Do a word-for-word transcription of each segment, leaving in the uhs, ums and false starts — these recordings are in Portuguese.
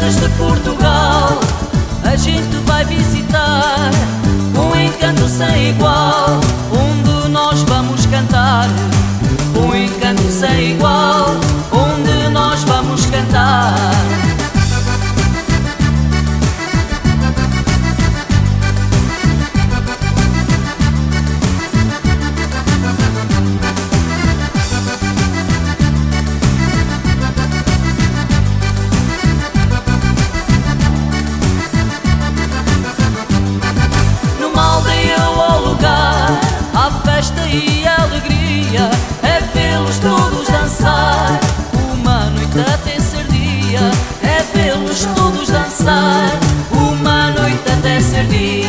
terras de Portugal a gente vai visitar, um encanto sem igual, onde nós vamos cantar. Um encanto sem igual, onde nós vamos cantar. Festa e alegria, é vê-los todos dançar, uma noite até ser dia, é vê-los todos dançar, uma noite até ser dia.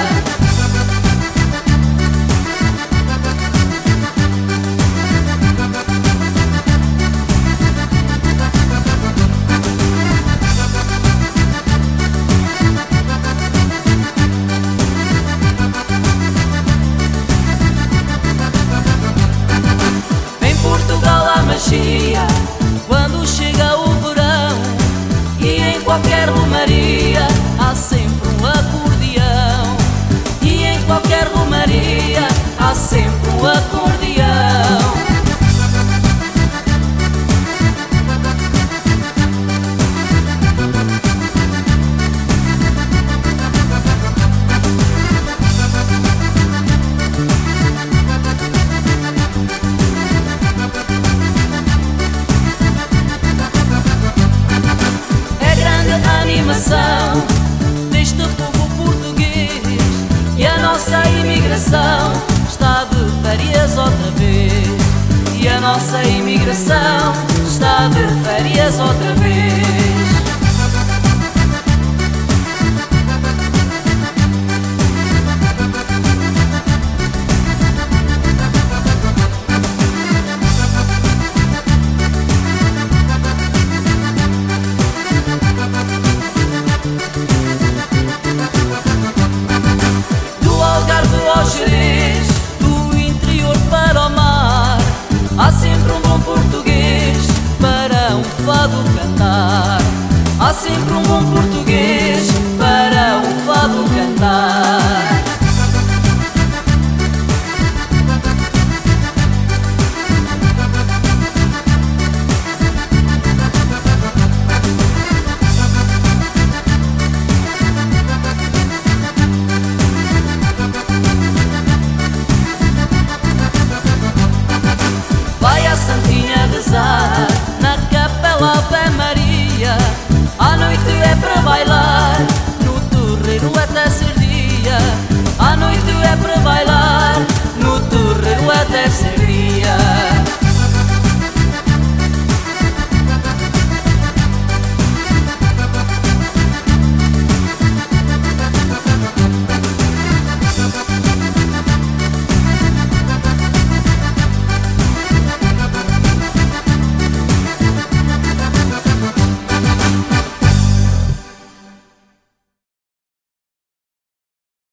Quando chega o verão e em qualquer romaria há sempre um acordeão, e em qualquer romaria há sempre um acordeão. Deste povo português, e a nossa imigração está de férias outra vez, e a nossa imigração está de férias outra vez. Do interior para o mar, há sempre um bom português para um fado cantar. Há sempre um bom português